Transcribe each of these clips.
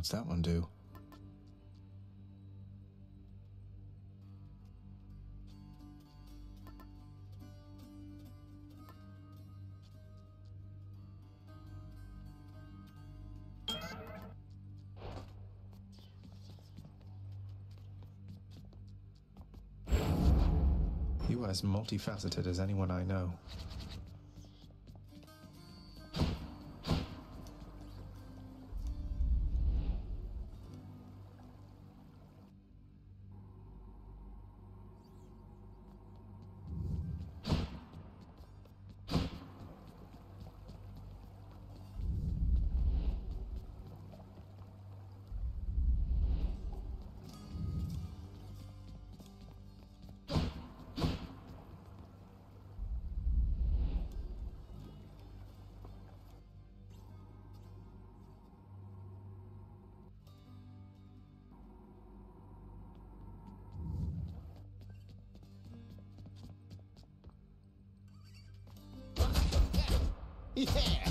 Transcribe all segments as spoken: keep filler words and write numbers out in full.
What's that one do? You are as multifaceted as anyone I know. Yeah!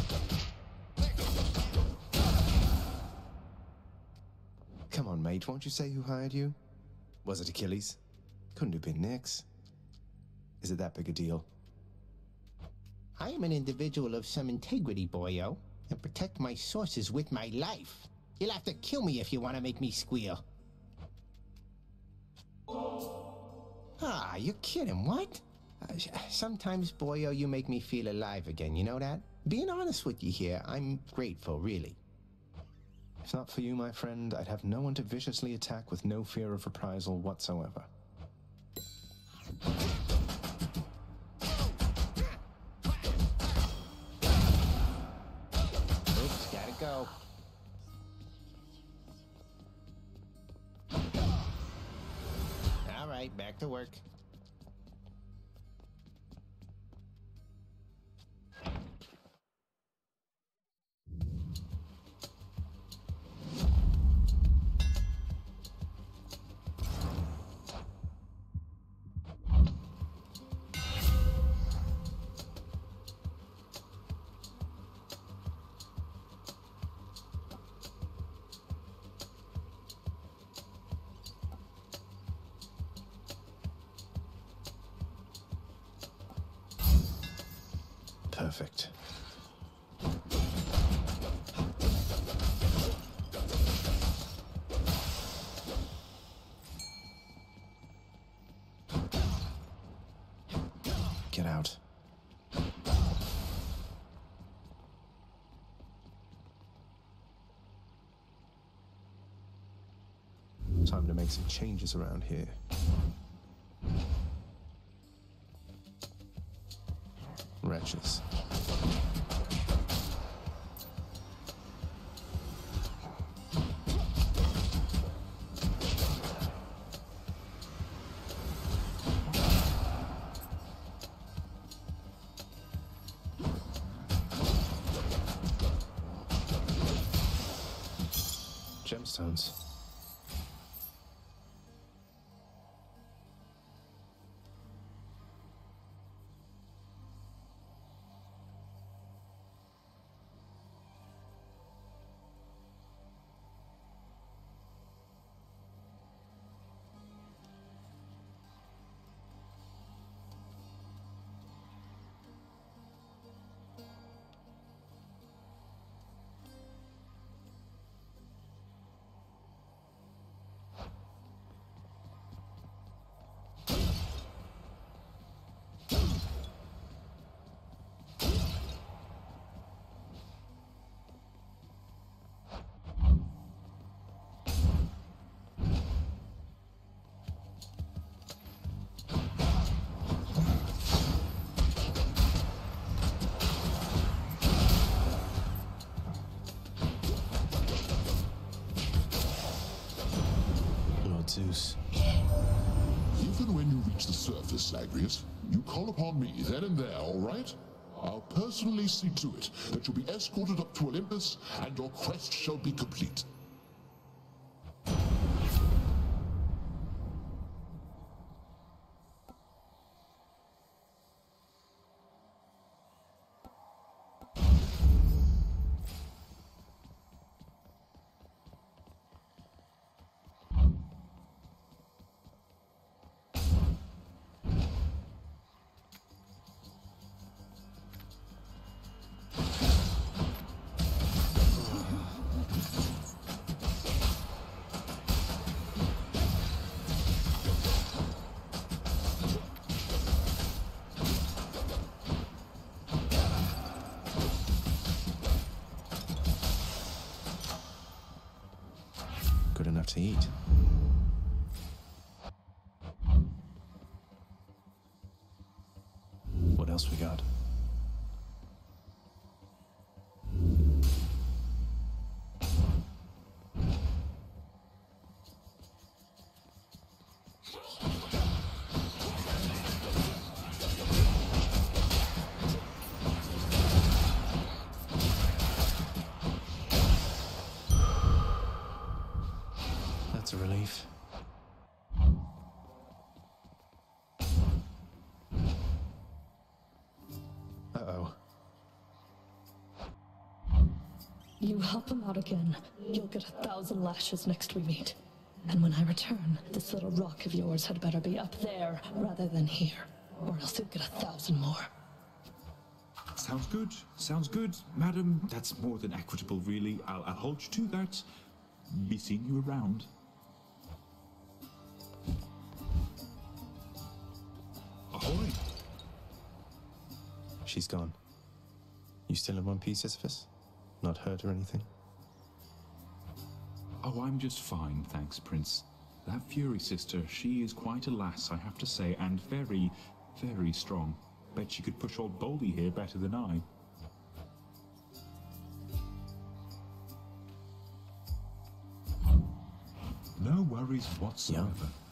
Come on, mate, won't you say who hired you? Was it Achilles? Couldn't have been Nyx. Is it that big a deal? I am an individual of some integrity, boyo, and protect my sources with my life. You'll have to kill me if you want to make me squeal. Ah, you're kidding, what? Uh, sometimes, boyo, you make me feel alive again, you know that? Being honest with you here, I'm grateful, really. If not for you, my friend, I'd have no one to viciously attack with no fear of reprisal whatsoever. Oops, gotta go. All right, back to work. Perfect. Get out. Time to make some changes around here. Wretches. Gemstones. Zeus. Even when you reach the surface, Agrius, you call upon me then and there, all right? I'll personally see to it that you'll be escorted up to Olympus and your quest shall be complete. to eat. What else we got? That's a relief. Uh-oh. You help him out again, you'll get a thousand lashes next we meet. And when I return, this little rock of yours had better be up there rather than here, or else you'll get a thousand more. Sounds good. Sounds good, madam. That's more than equitable, really. I'll, I'll hold you to that. Be seeing you around. Ahoy! She's gone. You still in one piece, Sisyphus? Not hurt or anything? Oh, I'm just fine, thanks, Prince. That Fury sister, she is quite a lass, I have to say, and very, very strong. Bet she could push old Boldy here better than I. No worries whatsoever.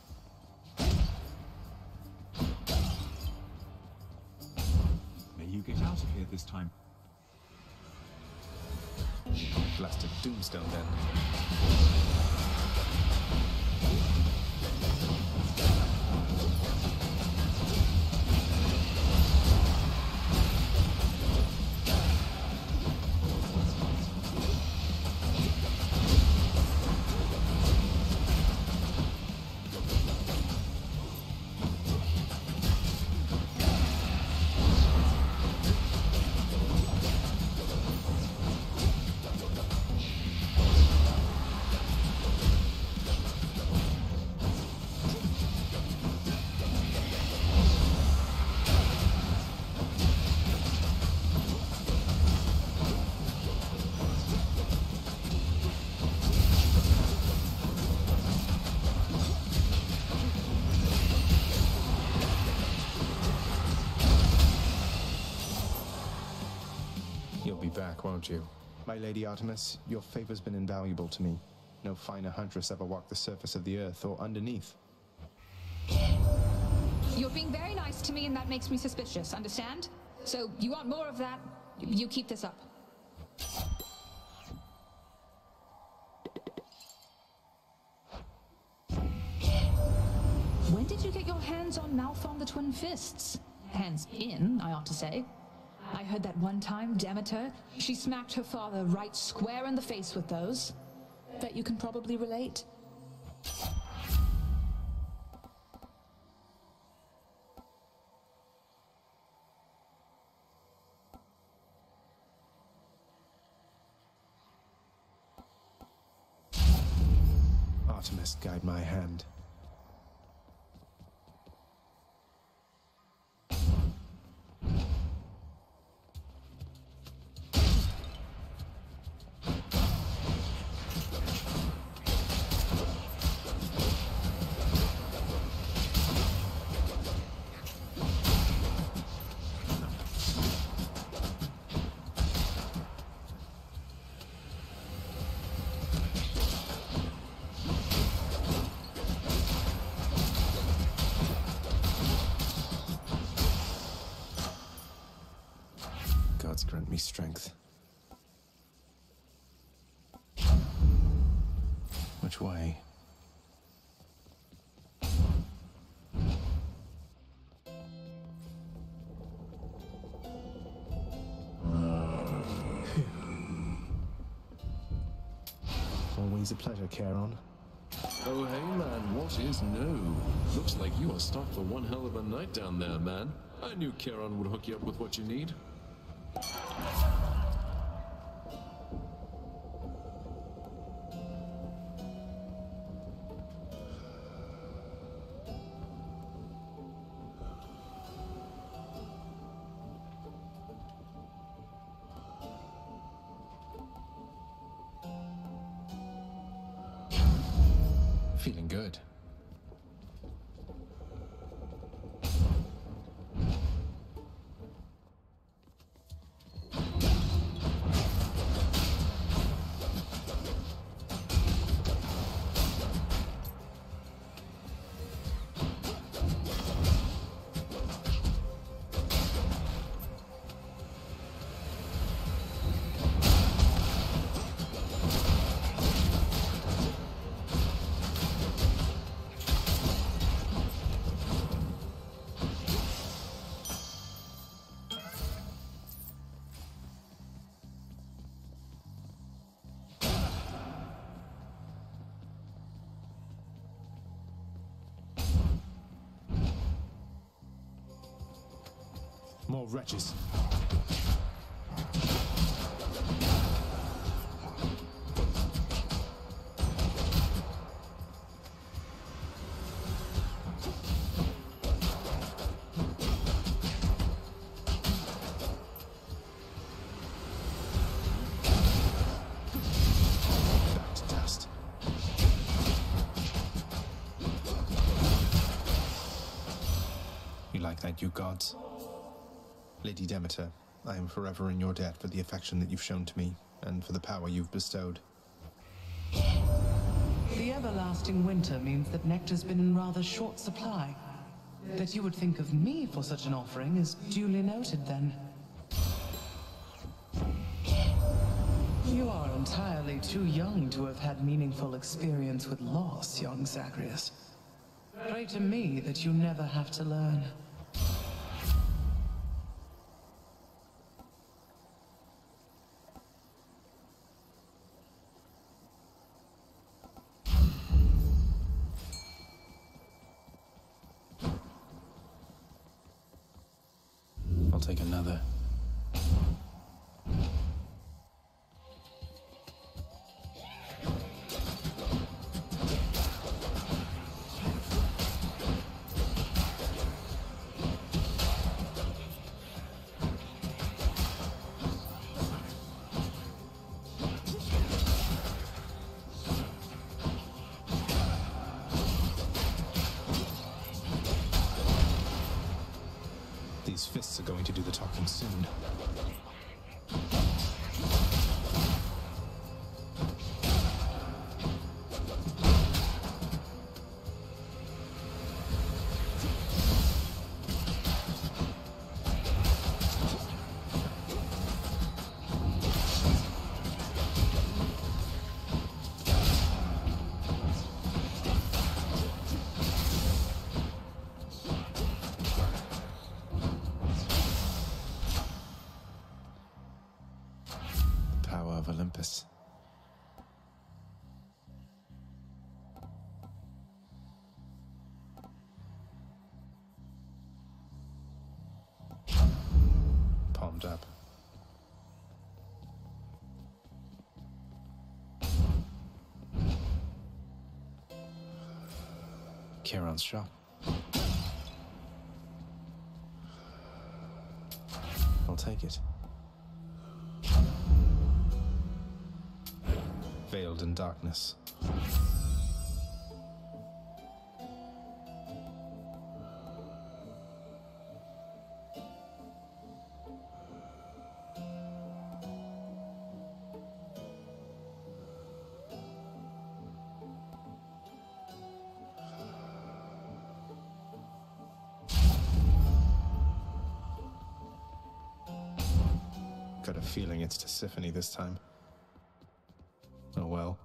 May you get out of here this time. Blasted Doomstone, then. You'll be back, won't you? My Lady Artemis, your favor's been invaluable to me. No finer huntress ever walked the surface of the earth or underneath. You're being very nice to me, and that makes me suspicious, understand? So, you want more of that? You keep this up. When did you get your hands on Malphon the Twin Fists? Hands in, I ought to say. I heard that one time, Demeter, she smacked her father right square in the face with those. Bet you can probably relate. Artemis, guide my hand. Gods grant me strength. Which way? Always a pleasure, Charon. Oh, hey, man, what is new? Looks like you are stocked for one hell of a night down there, man. I knew Charon would hook you up with what you need. Feeling good. More wretches. Back to dust. You like that, you gods? Lady Demeter, I am forever in your debt for the affection that you've shown to me, and for the power you've bestowed. The everlasting winter means that nectar's been in rather short supply. That you would think of me for such an offering is duly noted, then. You are entirely too young to have had meaningful experience with loss, young Zagreus. Pray to me that you never have to learn. I'll take another. These fists are going to do the talking soon. Of Olympus. Palmed up. Charon's shop. I'll take it. Veiled in darkness. Got a feeling it's Tisiphone this time. Oh well.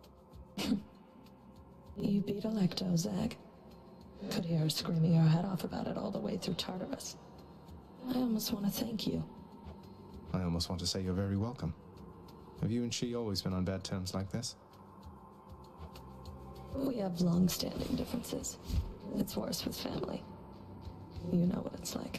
You beat Alecto, Zag. Could hear her screaming her head off about it all the way through Tartarus. I almost want to thank you. I almost want to say you're very welcome. Have you and she always been on bad terms like this? We have long-standing differences. It's worse with family. You know what it's like.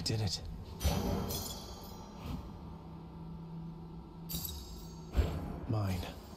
I did it. Mine.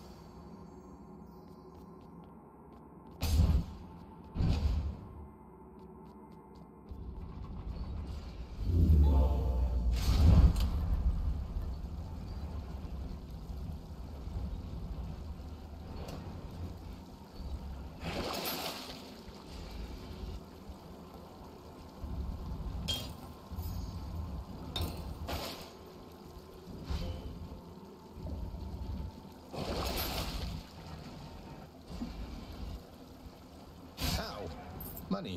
Money.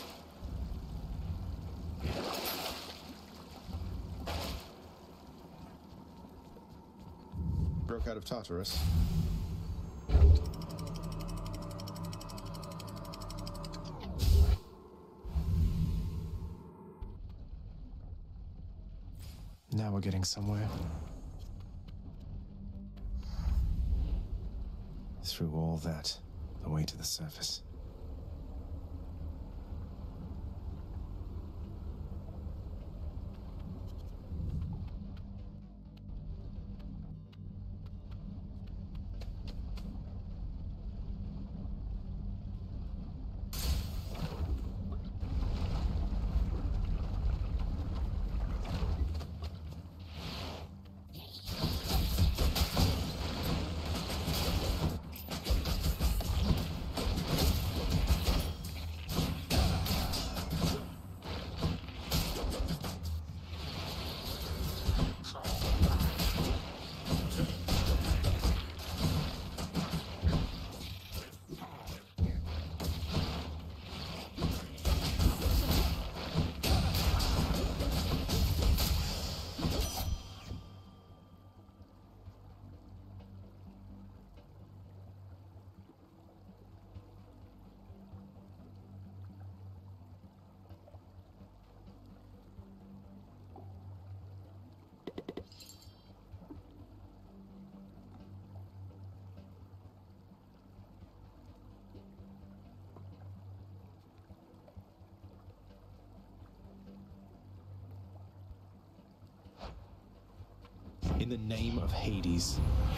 Broke out of Tartarus. Now we're getting somewhere. Through all that, the way to the surface. In the name of Hades.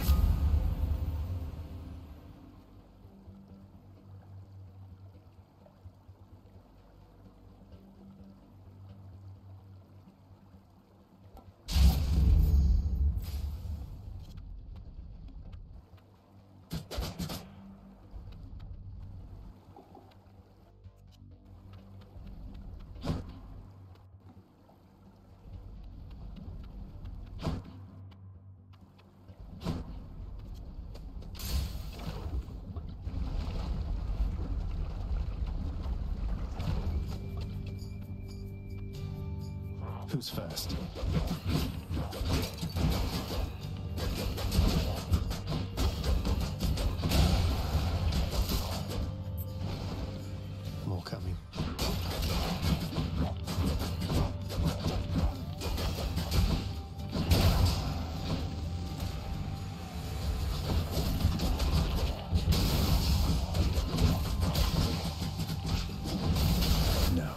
Who's first? More coming. No.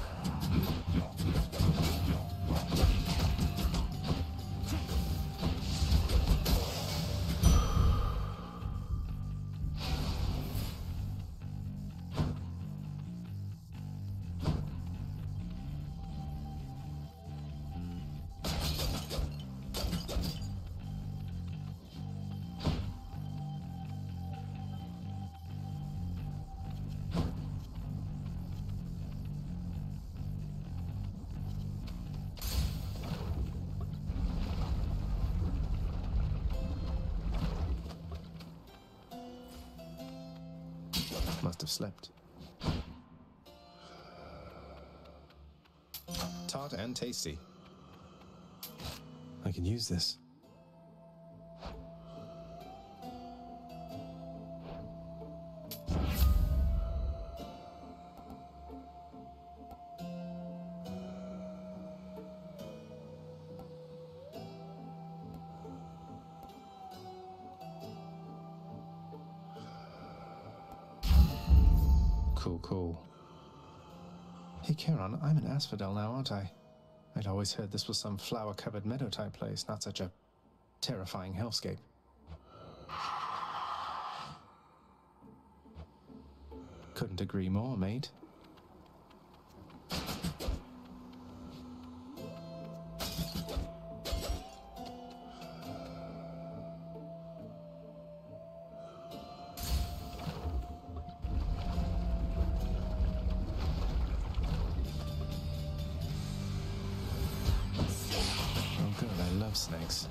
Must have slept. Tart and tasty. I can use this. Cool, cool. Hey, Charon, I'm an asphodel now, aren't I? I'd always heard this was some flower-covered meadow-type place, not such a terrifying hellscape. Couldn't agree more, mate. Snakes.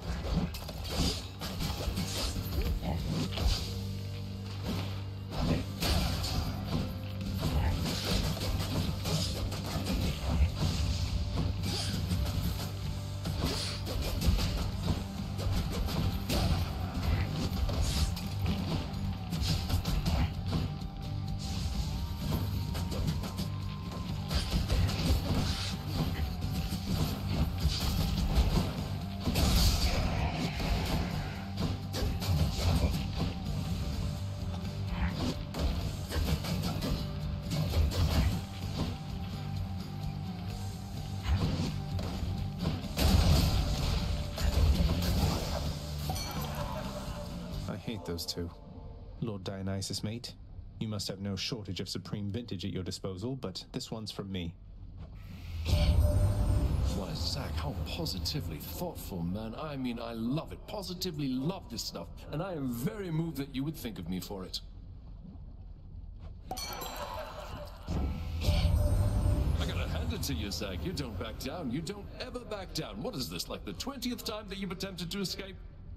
Those two. Lord Dionysus, mate. You must have no shortage of supreme vintage at your disposal, but this one's from me. Why, Zack, how positively thoughtful, man. I mean, I love it. Positively love this stuff. And I am very moved that you would think of me for it. I gotta hand it to you, Zack. You don't back down. You don't ever back down. What is this, like the twentieth time that you've attempted to escape?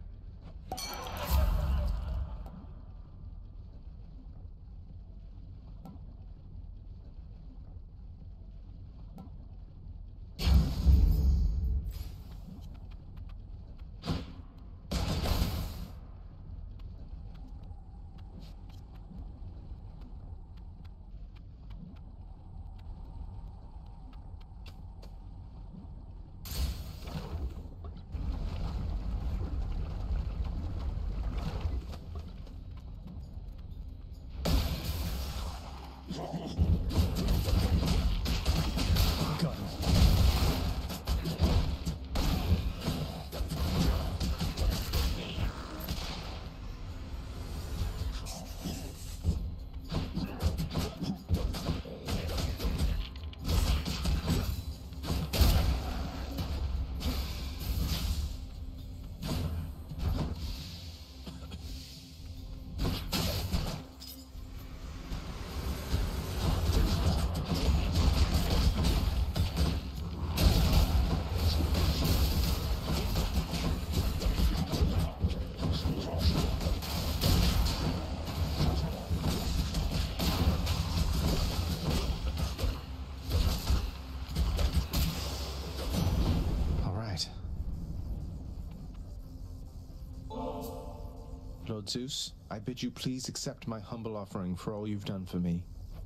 Lord Zeus, I bid you please accept my humble offering for all you've done for me.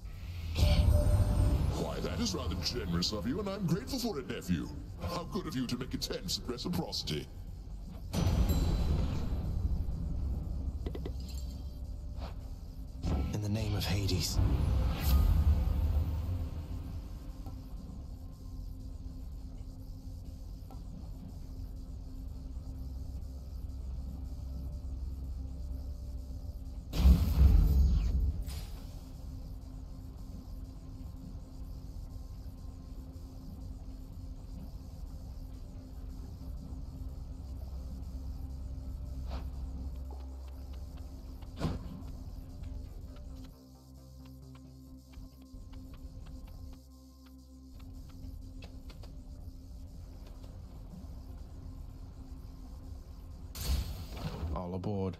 Why, that is rather generous of you, and I'm grateful for it, nephew. How good of you to make attempts at reciprocity. In the name of Hades. All aboard.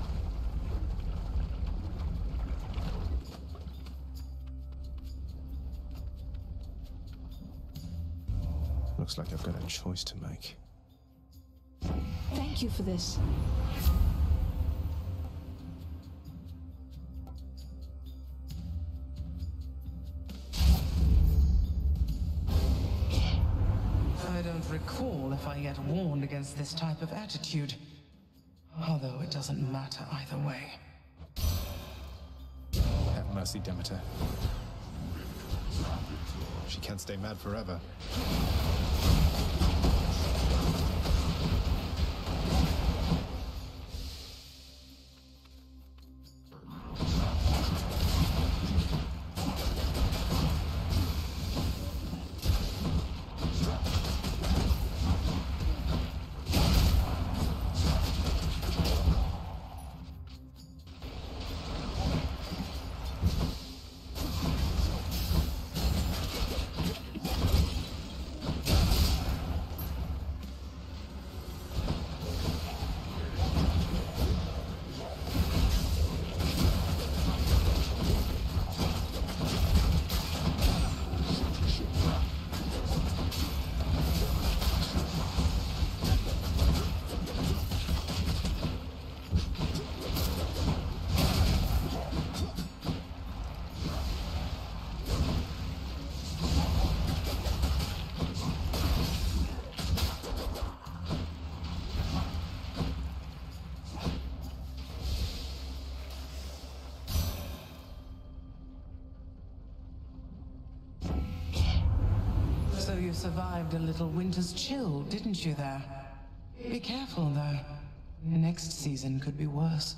Looks like I've got a choice to make. Thank you for this. I don't recall if I yet warned against this type of attitude. Although it doesn't matter either way. Have mercy, Demeter. She can't stay mad forever. survived a little winter's chill, didn't you there? Be careful, though. Next season could be worse.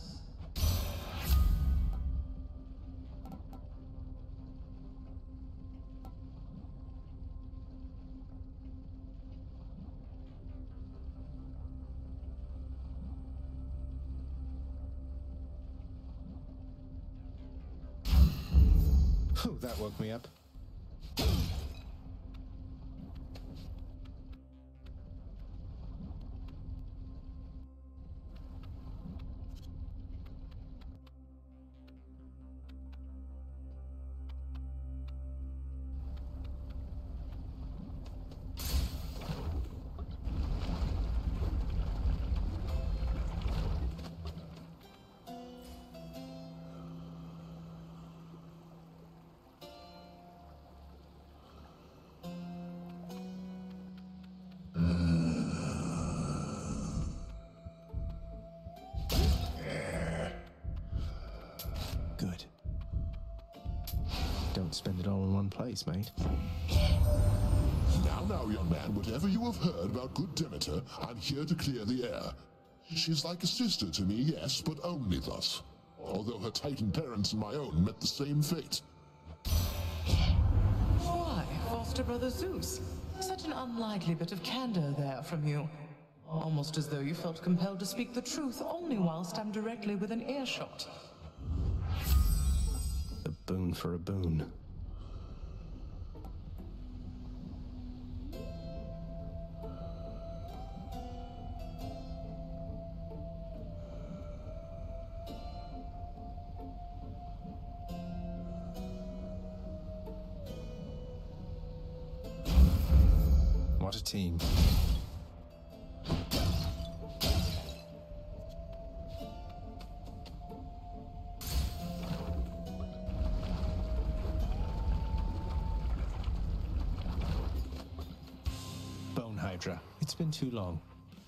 Oh, that woke me up. Good. Don't spend it all in one place, mate. Now, now, young man, whatever you have heard about good Demeter, I'm here to clear the air. She's like a sister to me, yes, but only thus. Although her Titan parents and my own met the same fate. Why, foster brother Zeus? Such an unlikely bit of candor there from you. Almost as though you felt compelled to speak the truth only whilst I'm directly within earshot. A boon for a boon. What a team. Bone Hydra. It's been too long.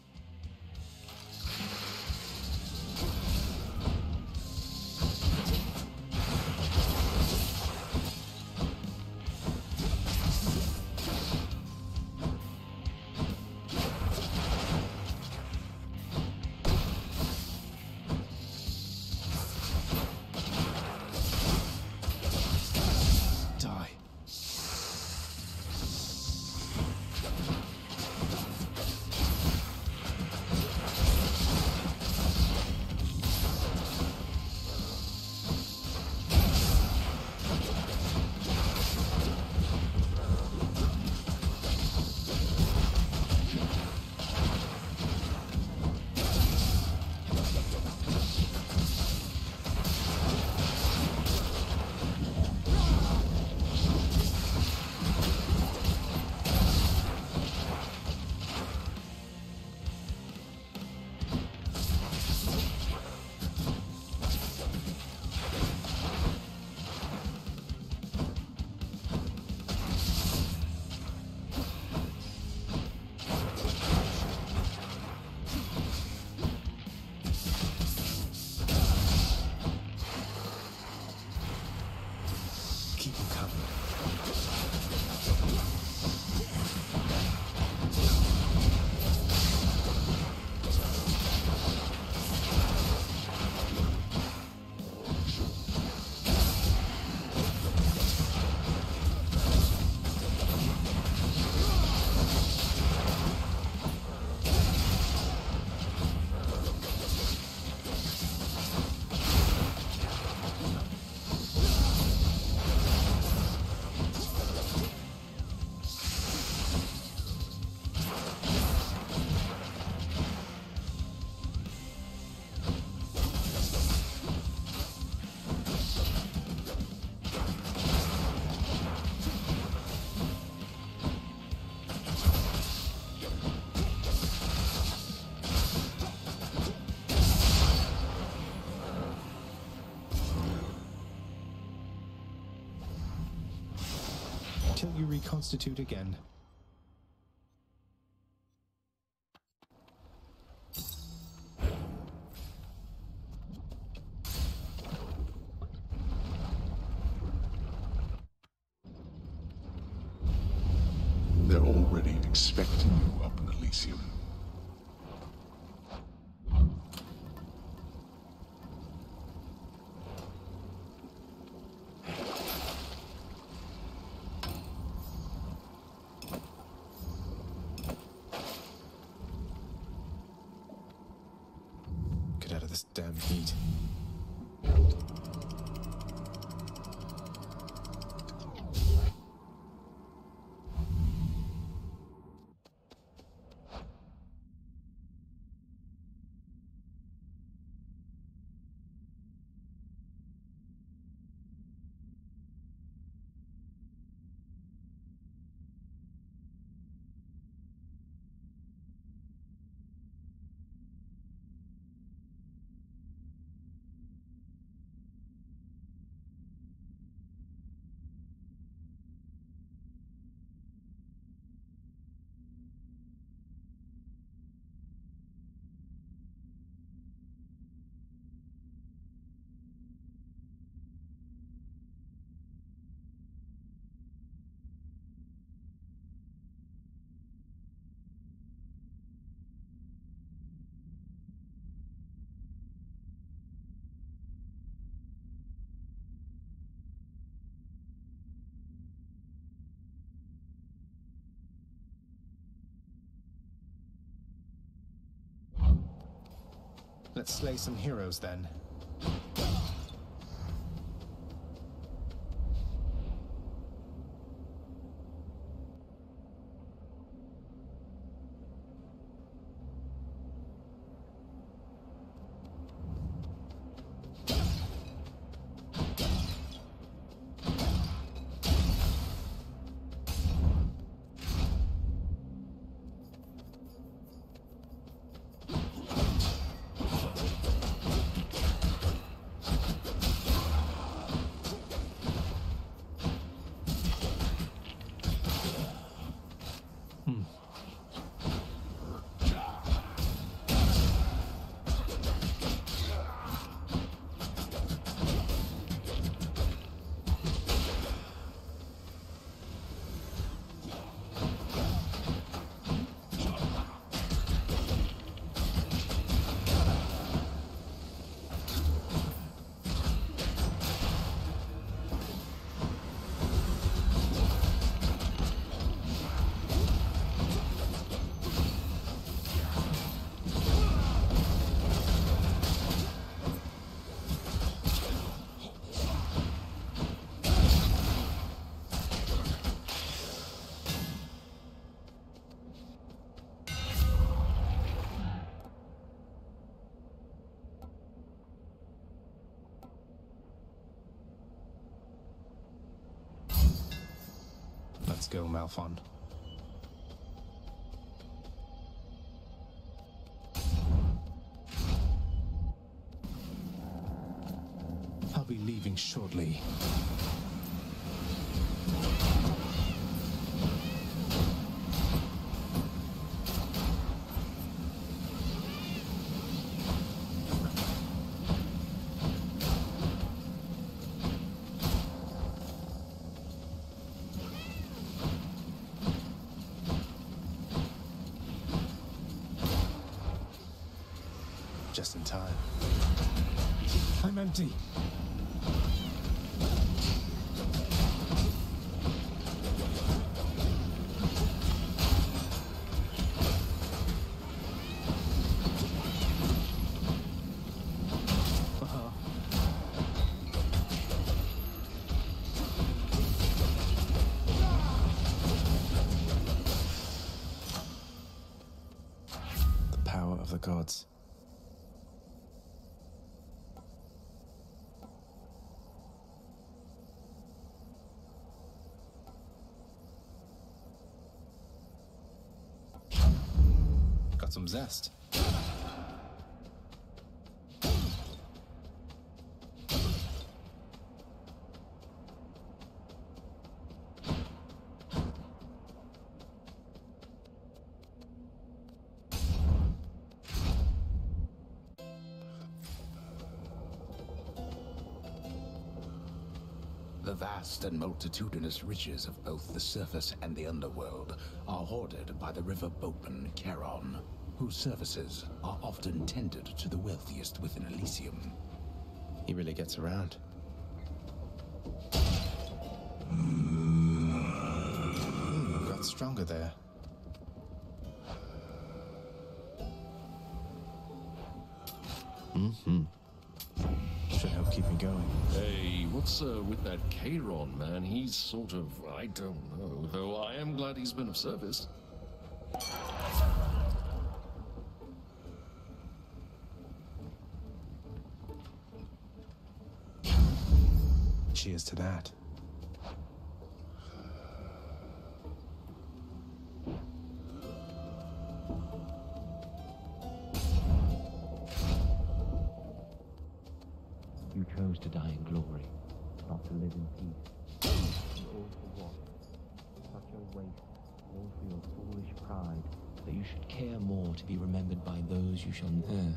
Till you reconstitute again. They're all already expecting you up in Elysium. Get out of this damn heat. Let's slay some heroes then. Let's go, Malphon. I'll be leaving shortly. Just in time. I'm empty. Uh-huh. The power of the gods. Got some zest. The vast and multitudinous riches of both the surface and the underworld are hoarded by the river boatman Charon, whose services are often tendered to the wealthiest within Elysium. He really gets around. Got stronger there. Mm-hmm. Should help keep me going. Hey, what's uh, with that Charon, man? He's sort of, I don't know, though I am glad he's been of service. Cheers to that. You chose to die in glory, not to live in peace. And all for what? Such a waste, all for your foolish pride, that you should care more to be remembered by those you shall know.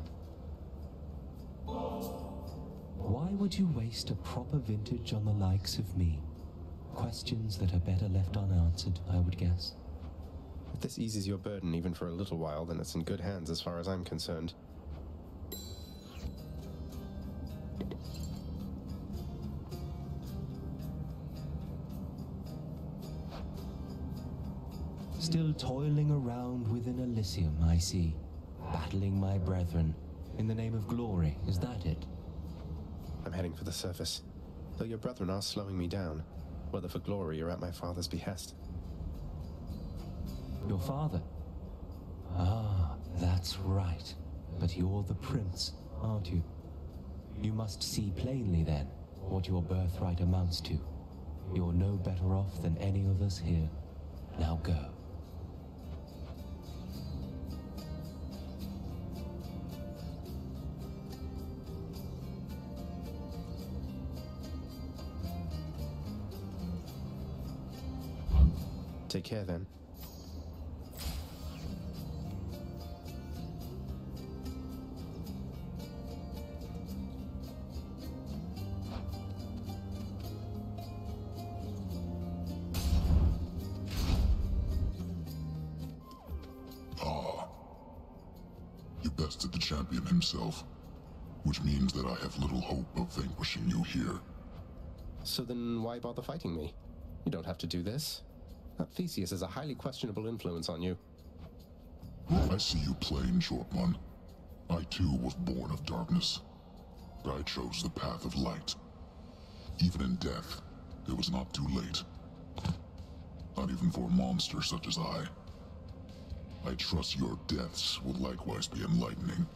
Why would you waste a proper vintage on the likes of me? Questions that are better left unanswered, I would guess. If this eases your burden even for a little while, then it's in good hands as far as I'm concerned. Still toiling around within Elysium, I see. Battling my brethren. In the name of glory, is that it? I'm heading for the surface. Though your brethren are slowing me down, whether for glory or at my father's behest. Your father? Ah, that's right. But you're the prince, aren't you? You must see plainly, then, what your birthright amounts to. You're no better off than any of us here. Now go. Take care, then. Ah. You bested the champion himself, which means that I have little hope of vanquishing you here. So then why bother fighting me? You don't have to do this. That Theseus has a highly questionable influence on you. I see you plain, short one. I too was born of darkness, but I chose the path of light. Even in death, it was not too late. Not even for a monster such as I. I trust your deaths will likewise be enlightening.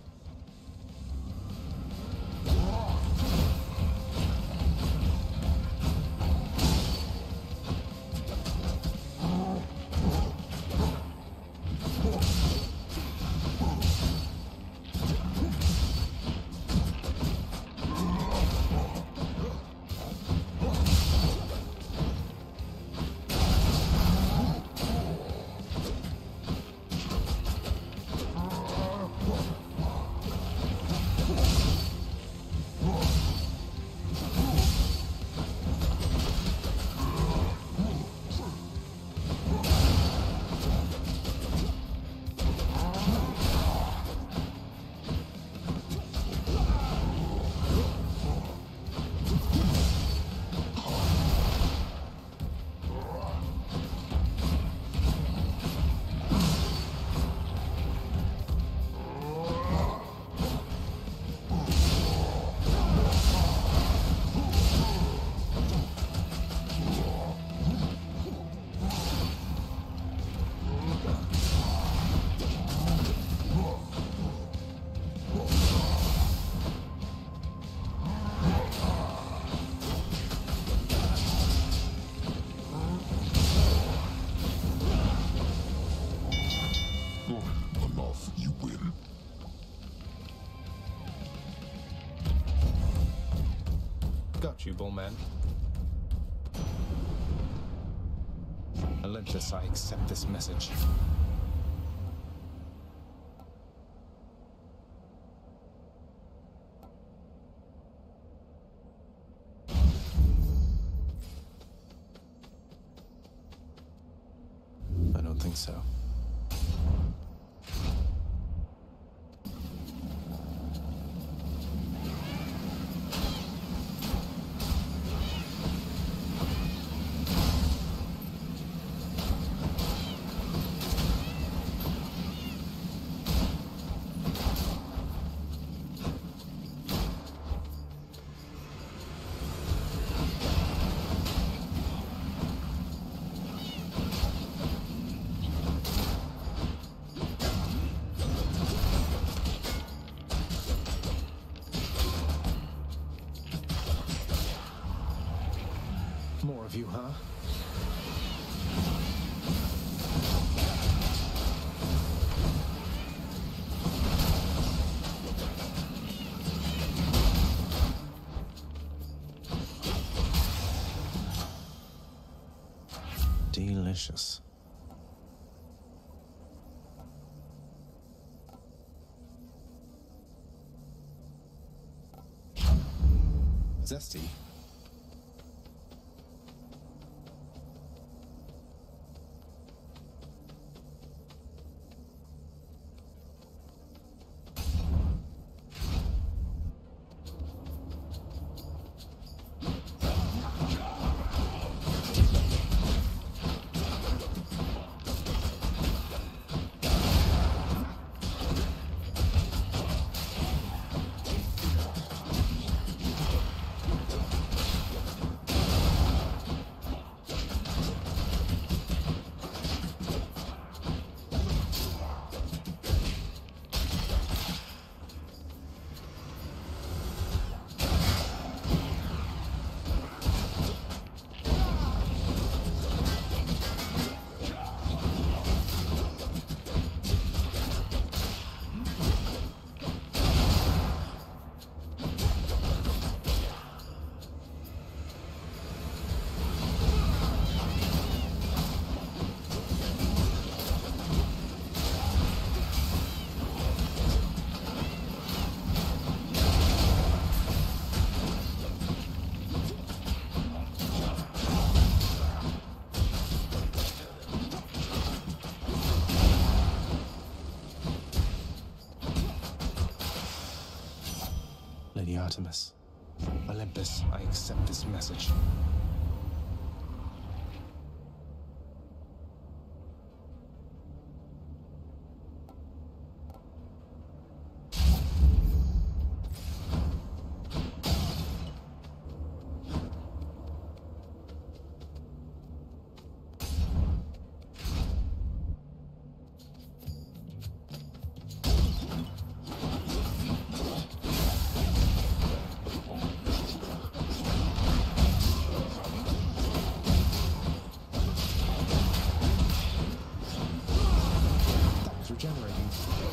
You, Bullman. Olympus, I accept this message. so. More of you, huh? Delicious. Zesty. Lady Artemis, Olympus, I accept this message. Regenerating.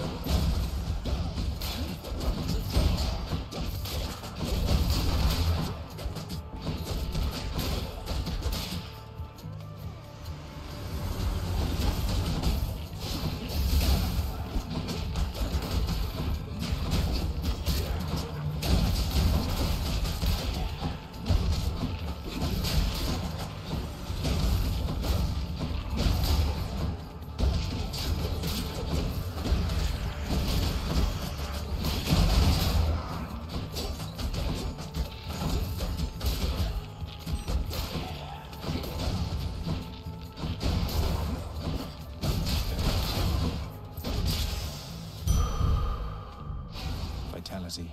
Vitality.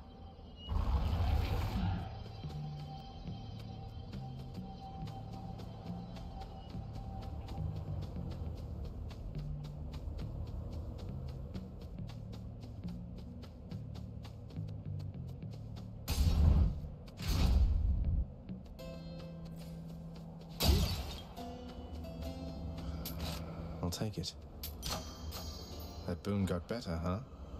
I'll take it. That boon got better, huh?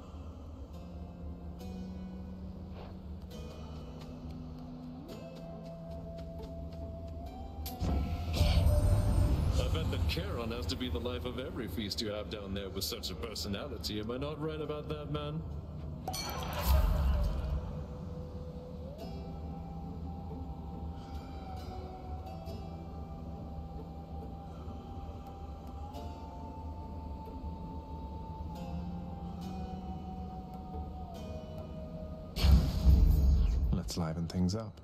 I bet that Charon has to be the life of every feast you have down there with such a personality. Am I not right about that, man? Let's liven things up.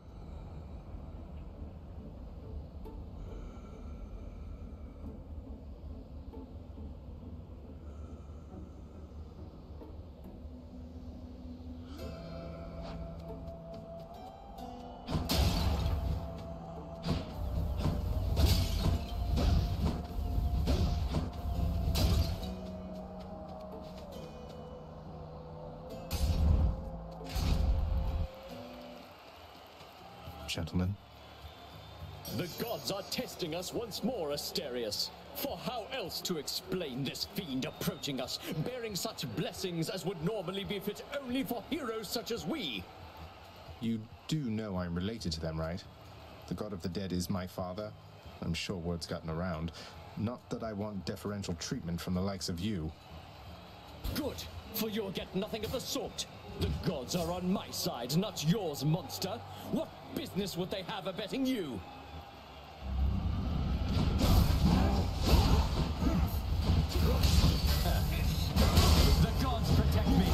Gentlemen. The gods are testing us once more, Asterius. For how else to explain this fiend approaching us, bearing such blessings as would normally be fit only for heroes such as we? You do know I'm related to them, right? The god of the dead is my father. I'm sure word's gotten around. Not that I want deferential treatment from the likes of you. Good, for you'll get nothing of the sort. The gods are on my side, not yours, monster. What business would they have abetting you? The gods protect me.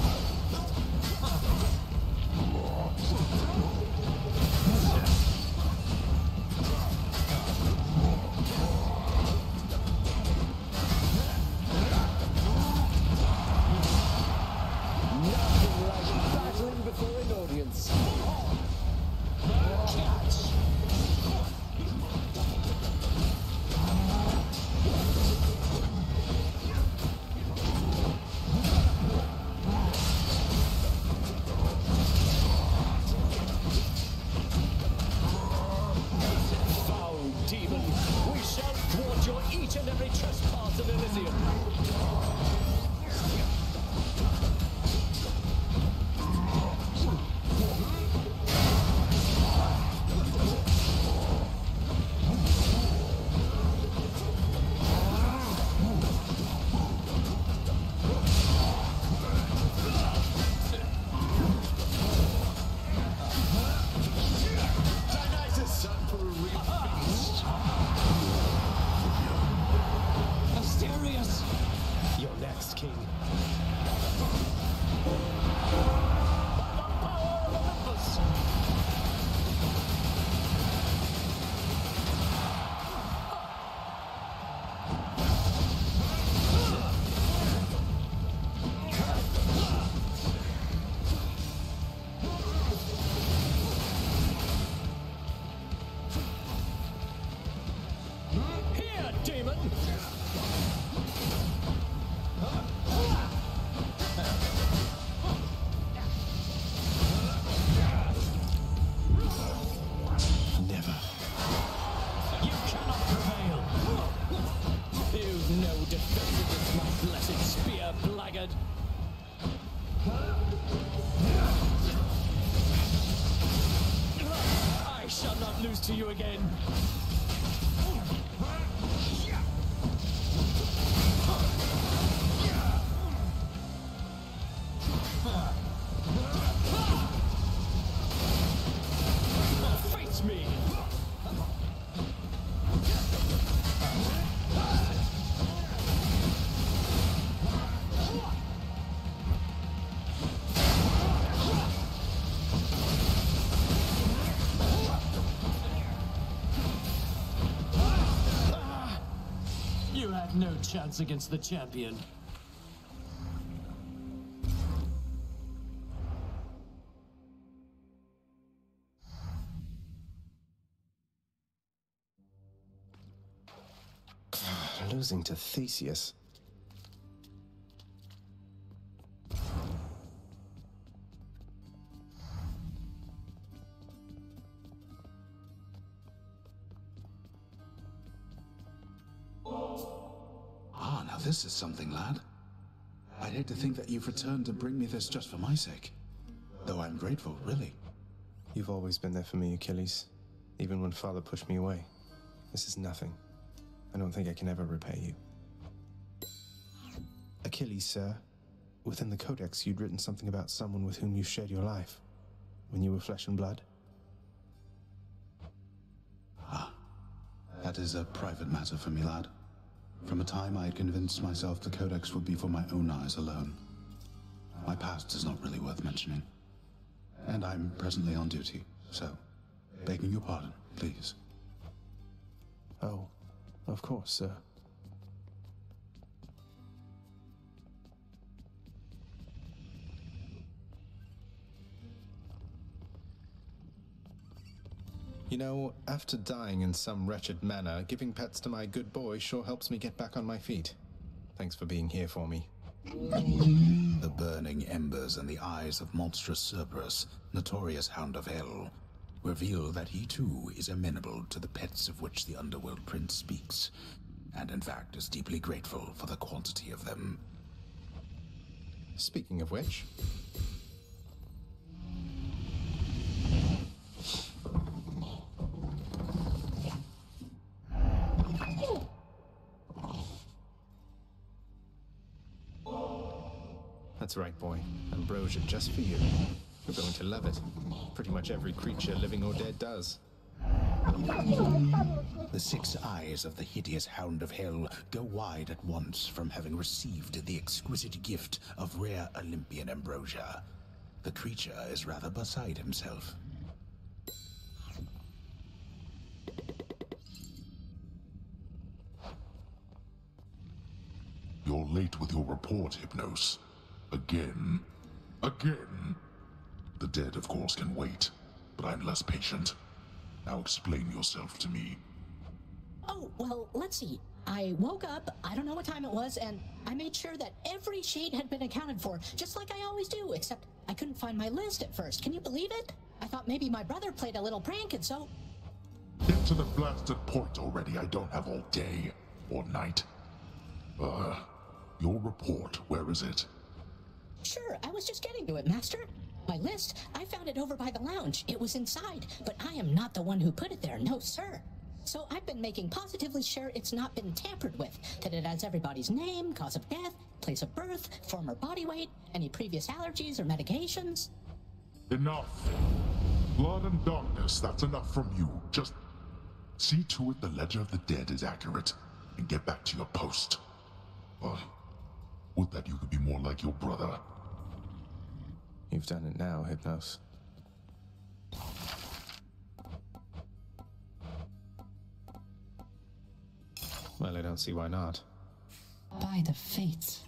Nothing like battling before an audience. Catch! Foul demon, we shall thwart your each and every trespass in Elysium. Asterius! You're next, King. Here, demon! Never. You cannot prevail! You've no defense against my blessed spear, blackguard! I shall not lose to you again! Face me! You had no chance against the champion. Losing to Theseus. Ah, now this is something, lad. I'd hate to think that you've returned to bring me this just for my sake. Though I'm grateful, really. You've always been there for me, Achilles. Even when Father pushed me away. This is nothing. I don't think I can ever repay you. Achilles, sir. Within the Codex, you'd written something about someone with whom you shared your life. When you were flesh and blood. Ah. That is a private matter for me, lad. From a time I had convinced myself the Codex would be for my own eyes alone. My past is not really worth mentioning. and I'm presently on duty, so begging your pardon, please. Oh, of course, sir. You know, after dying in some wretched manner, giving pets to my good boy sure helps me get back on my feet. Thanks for being here for me. The burning embers and the eyes of monstrous Cerberus, notorious Hound of Hell, reveal that he too is amenable to the pets of which the Underworld Prince speaks, and in fact is deeply grateful for the quantity of them. Speaking of which... That's right, boy. Ambrosia just for you. You're going to love it. Pretty much every creature, living or dead, does. The six eyes of the hideous Hound of Hell go wide at once from having received the exquisite gift of rare Olympian ambrosia. The creature is rather beside himself. You're late with your report, Hypnos. Again. Again. The dead, of course, can wait, but I'm less patient. Now explain yourself to me. Oh, well, let's see. I woke up, I don't know what time it was, and I made sure that every shade had been accounted for, just like I always do, except I couldn't find my list at first. Can you believe it? I thought maybe my brother played a little prank, and so... Get to the blasted point already. I don't have all day or night. Uh, your report, where is it? Sure, I was just getting to it, Master. My list, I found it over by the lounge. It was inside, but I am not the one who put it there, no sir. So I've been making positively sure it's not been tampered with, that it has everybody's name, cause of death, place of birth, former body weight, any previous allergies or medications. Enough. Blood and darkness, that's enough from you. Just see to it the ledger of the dead is accurate, and get back to your post. Uh, would that you could be more like your brother. You've done it now, Hypnos. Well, I don't see why not. By the fates.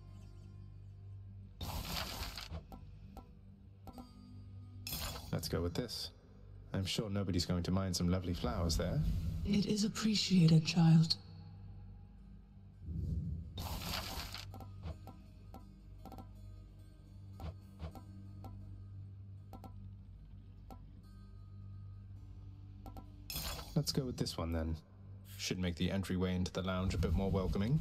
Let's go with this. I'm sure nobody's going to mind some lovely flowers there. It is appreciated, child. Let's go with this one then. Should make the entryway into the lounge a bit more welcoming.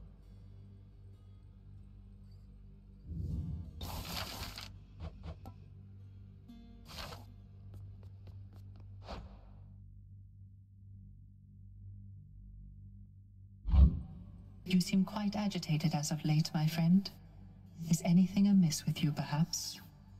You seem quite agitated as of late, my friend. Is anything amiss with you, perhaps?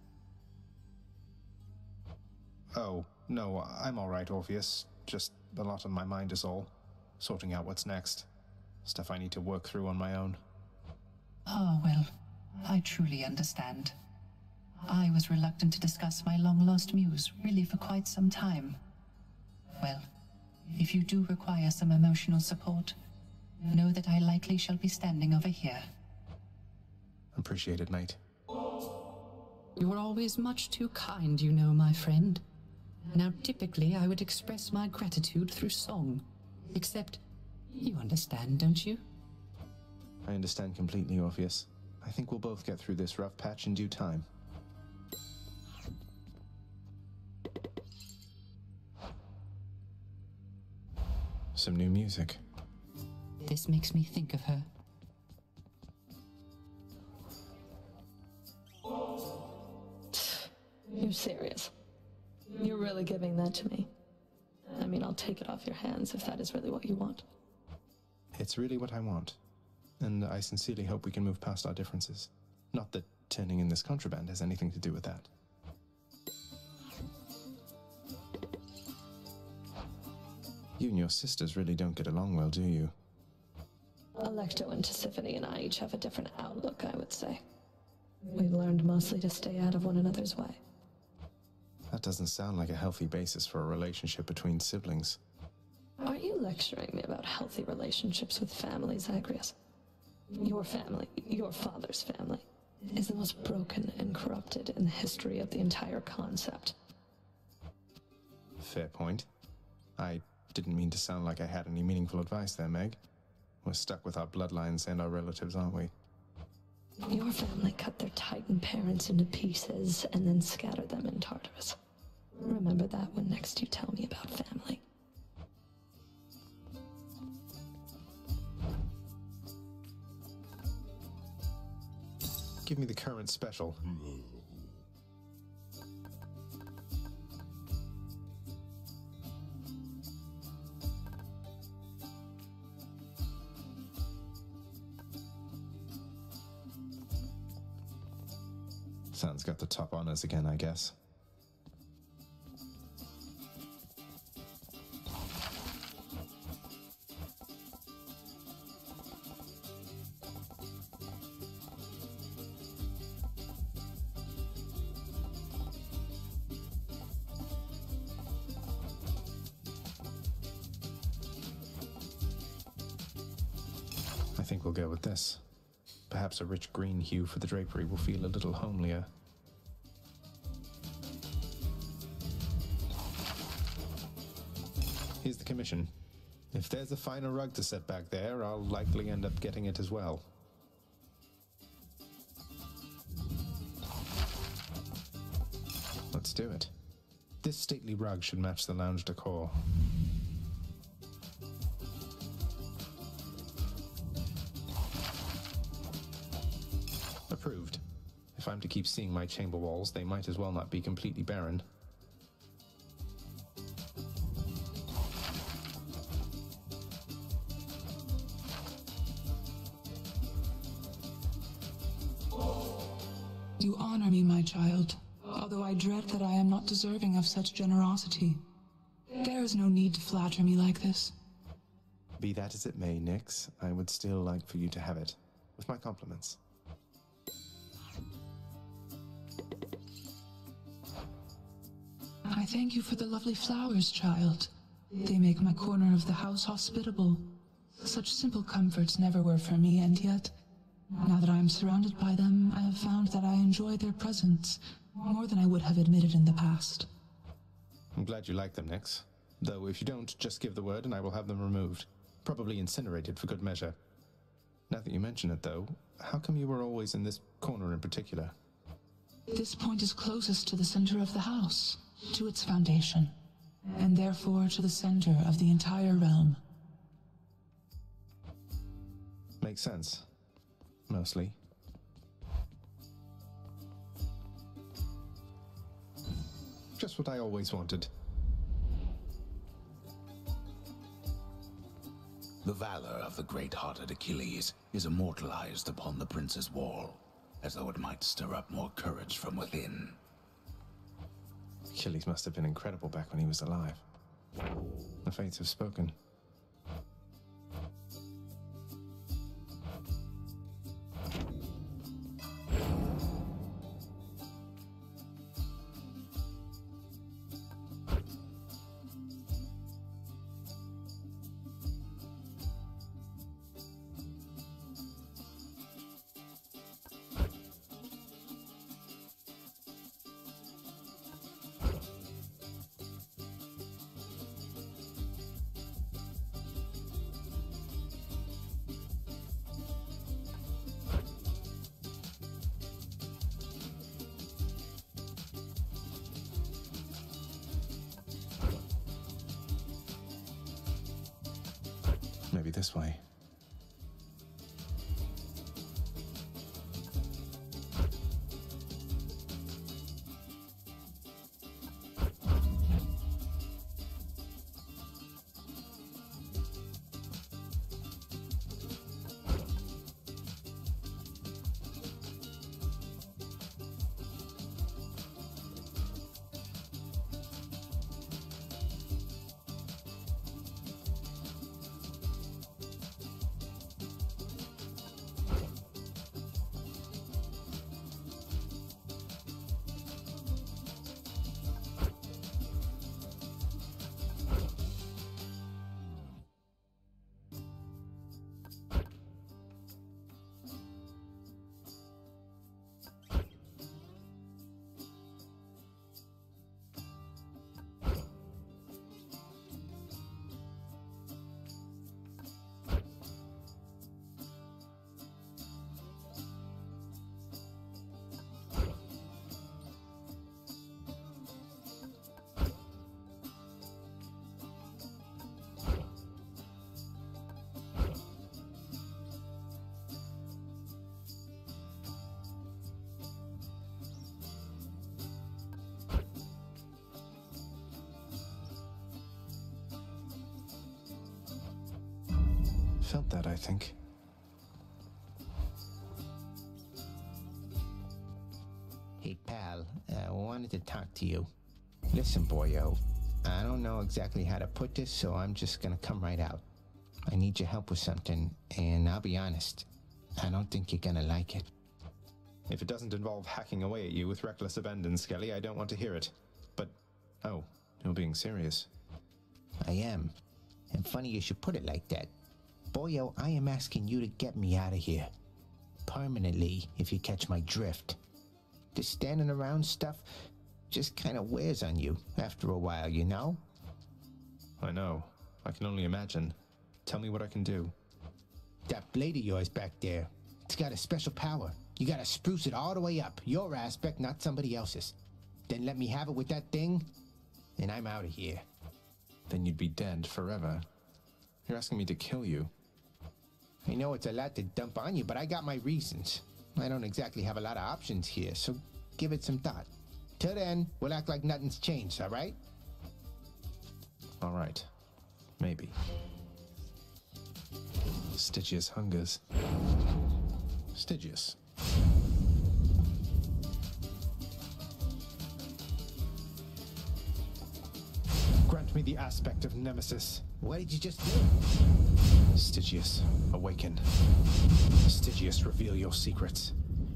Oh, no, I'm all right, Orpheus. Just a lot on my mind is all. Sorting out what's next. Stuff I need to work through on my own. Oh, well, I truly understand. I was reluctant to discuss my long-lost muse, really for quite some time. Well, if you do require some emotional support, know that I likely shall be standing over here. Appreciate it, mate. You're always much too kind, you know, my friend. Now, typically, I would express my gratitude through song. Except, you understand, don't you? I understand completely, Orpheus. I think we'll both get through this rough patch in due time. Some new music. This makes me think of her. You're serious? You're really giving that to me? I mean, I'll take it off your hands if that is really what you want. It's really what I want. And I sincerely hope we can move past our differences. Not that turning in this contraband has anything to do with that. You and your sisters really don't get along well, do you? Alecto and Tisiphone and I each have a different outlook, I would say. We've learned mostly to stay out of one another's way. doesn't sound like a healthy basis for a relationship between siblings. Are you lecturing me about healthy relationships with families, Zagreus? Your family, your father's family, is the most broken and corrupted in the history of the entire concept. Fair point. I didn't mean to sound like I had any meaningful advice there, Meg. We're stuck with our bloodlines and our relatives, aren't we? Your family cut their Titan parents into pieces and then scattered them in Tartarus. Remember that when next you tell me about family. Give me the current special. Son's got the top honors again, I guess. I think we'll go with this. Perhaps a rich green hue for the drapery will feel a little homelier. Here's the commission. If there's a finer rug to set back there, I'll likely end up getting it as well. Let's do it. This stately rug should match the lounge decor. Approved. If I'm to keep seeing my chamber walls, they might as well not be completely barren. You honor me, my child, although I dread that I am not deserving of such generosity. There is no need to flatter me like this. Be that as it may, Nyx, I would still like for you to have it, with my compliments. I thank you for the lovely flowers, child. They make my corner of the house hospitable. Such simple comforts never were for me, and yet, now that I am surrounded by them, I have found that I enjoy their presence more than I would have admitted in the past. I'm glad you like them, Nyx. Though if you don't, just give the word and I will have them removed. Probably incinerated for good measure. Now that you mention it, though, how come you were always in this corner in particular? This point is closest to the center of the house, to its foundation, and therefore to the center of the entire realm. Makes sense. Mostly. Just what I always wanted. The valor of the great-hearted Achilles is immortalized upon the prince's wall, as though it might stir up more courage from within. Achilles must have been incredible back when he was alive. The fates have spoken. Maybe this way. felt that, I think. Hey, pal, I uh, wanted to talk to you. Listen, boyo, I don't know exactly how to put this, so I'm just gonna come right out. I need your help with something, and I'll be honest, I don't think you're gonna like it. If it doesn't involve hacking away at you with reckless abandon, Skelly, I don't want to hear it. But, oh, you're being serious. I am. And funny you should put it like that. Boyo, I am asking you to get me out of here. Permanently, if you catch my drift. This standing around stuff just kind of wears on you after a while, you know? I know. I can only imagine. Tell me what I can do. That blade of yours back there, it's got a special power. You gotta spruce it all the way up. Your aspect, not somebody else's. Then let me have it with that thing, and I'm out of here. Then you'd be dead forever. You're asking me to kill you. I know it's a lot to dump on you, but I got my reasons. I don't exactly have a lot of options here, so give it some thought. Till then, we'll act like nothing's changed, all right? All right. Maybe. Stygius hungers. Stygius. Grant me the aspect of Nemesis. What did you just do? Stygius, awaken. Stygius, reveal your secrets.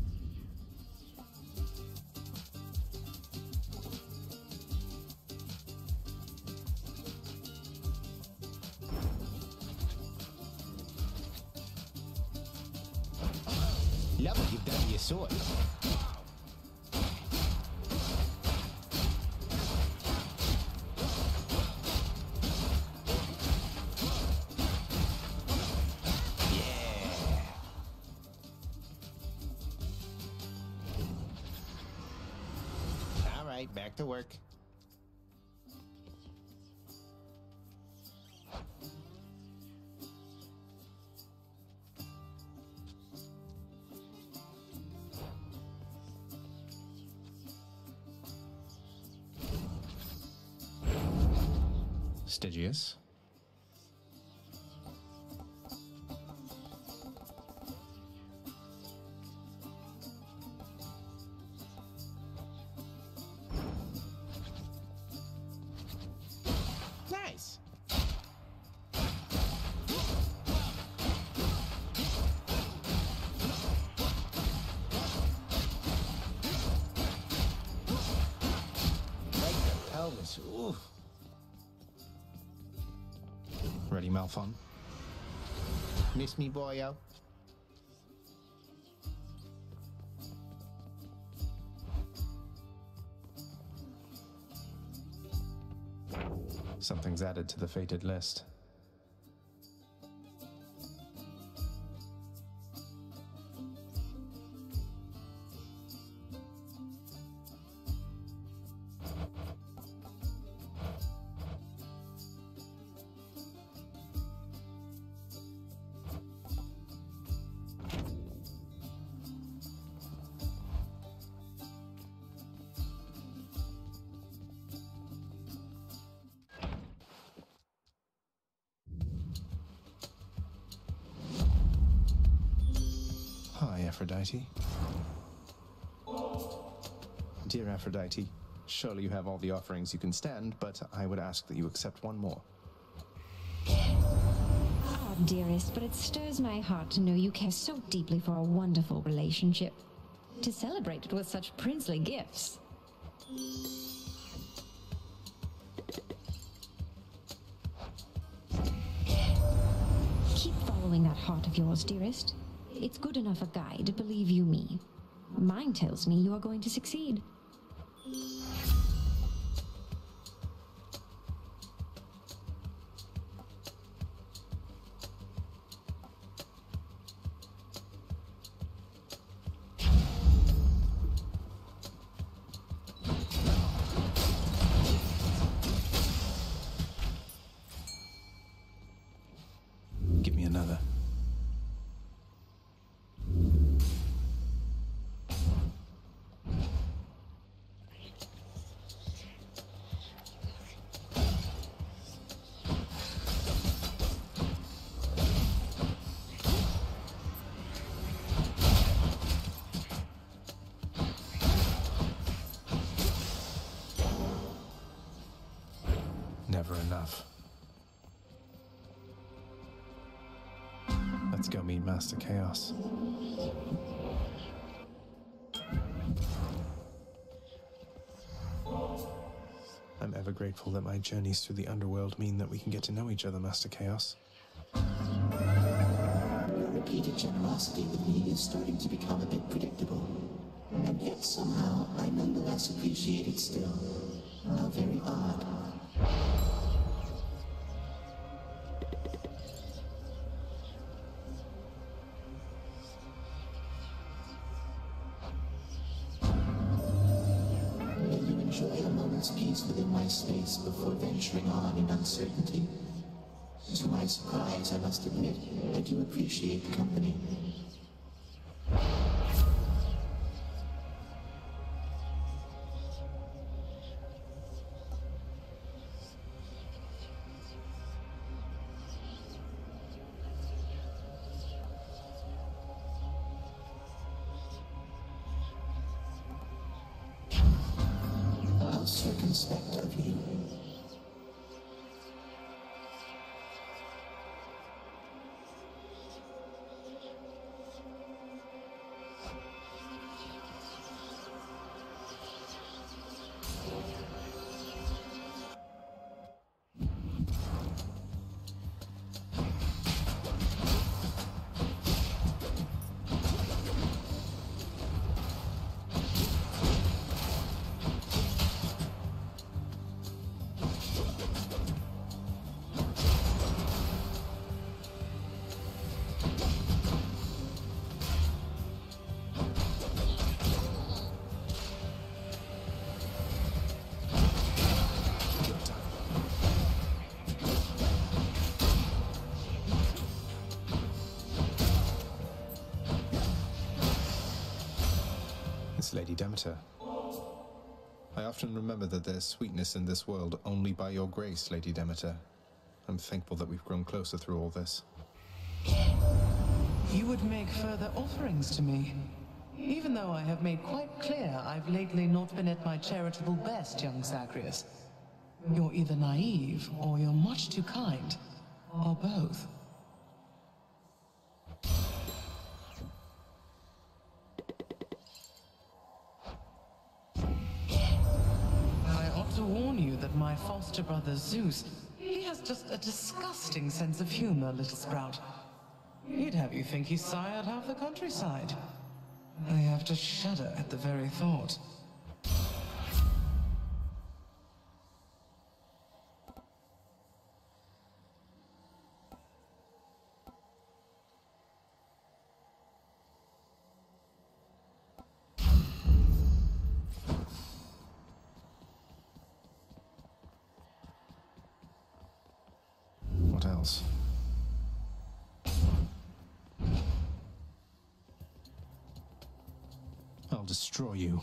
Love what you've done to your sword. Back to work. Stygius. Ooh. Ready, Malphon? Miss me, boyo? Something's added to the fated list. Hi, Aphrodite. Dear Aphrodite, surely you have all the offerings you can stand, but I would ask that you accept one more. Ah, dearest, but it stirs my heart to know you care so deeply for a wonderful relationship. To celebrate it with such princely gifts. Keep following that heart of yours, dearest. It's good enough a guide, believe you me. Mine tells me you are going to succeed. Give me another. never enough. Let's go meet Master Chaos. I'm ever grateful that my journeys through the underworld mean that we can get to know each other, Master Chaos. Your repeated generosity with me is starting to become a bit predictable. And yet somehow I nonetheless appreciate it still. How very odd. May you enjoy a moment's peace within my space before venturing on in uncertainty. To my surprise, I must admit, I do appreciate the company. How circumspect of you. It's Lady Demeter. I often remember that there's sweetness in this world only by your grace, Lady Demeter. I'm thankful that we've grown closer through all this. You would make further offerings to me, even though I have made quite clear I've lately not been at my charitable best, young Zagreus. You're either naive, or you're much too kind, or both. I ought to warn you that my foster brother Zeus, he has just a disgusting sense of humor, little sprout. He'd have you think he sired half the countryside. I have to shudder at the very thought. What else? I'll destroy you.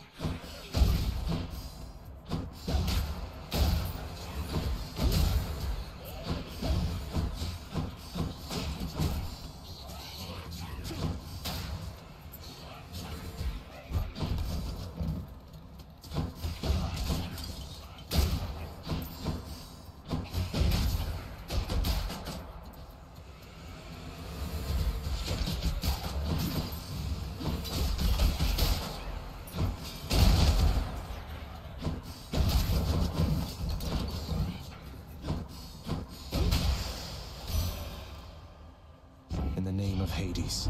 In the name of Hades.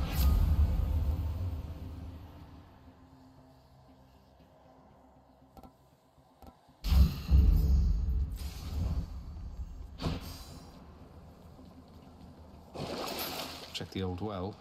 Check the old well.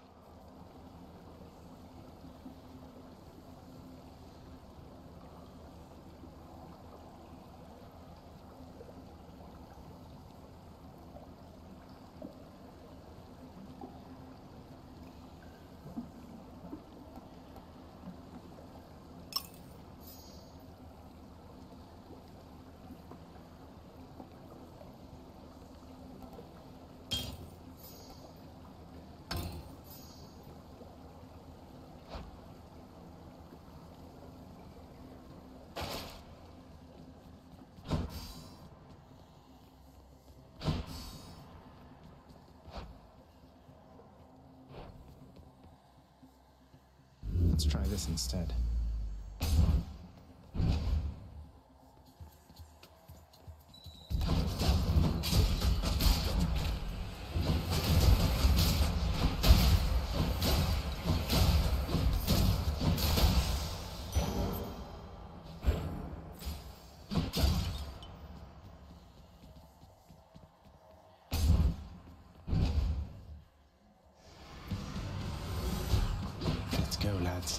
Let's try this instead. Let's go, lads.